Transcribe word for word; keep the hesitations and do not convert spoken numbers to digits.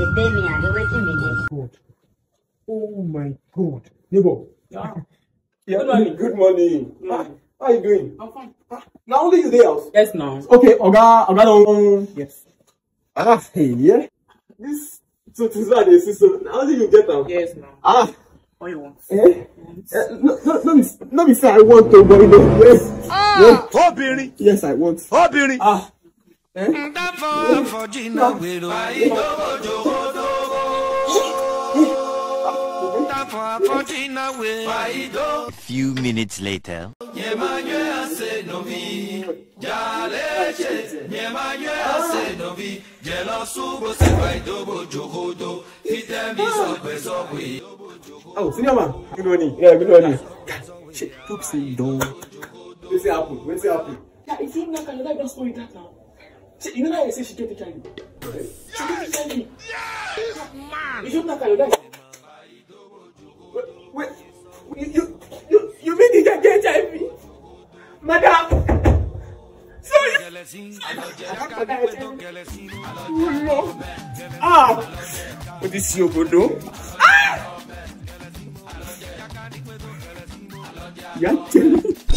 God. Oh my God. Neighbor. Yeah. Yeah. Good morning. Good morning. Mm. Ah, how are you doing? I'm fine. Ah, now only you there. Yes, no. Okay, Oga, Oga don't. Yes. Ah, hey, yeah. This so this is what they see. So how do you get them? Yes, no. Ah. What you want? Eh? Eh, no, no, no, me, no, me say I want to, but you know, yes. Ah. Yes. Obìnrin. Yes, I want. Obìnrin. Ah. Eh? A few minutes later. Oh, senior man. Good morning. Yeah, good morning. Shit, hope say don't. What's happen? What's happen? Yeah, it seems like I don't story that now. See, you know how I say she get the child? She get the child. Yes, man. You don't know how you die. Wait, wait, you, you, you mean you can get H I V? Madam! Sorry! Oh no! Ah! What is your good do? Ah! You're telling me?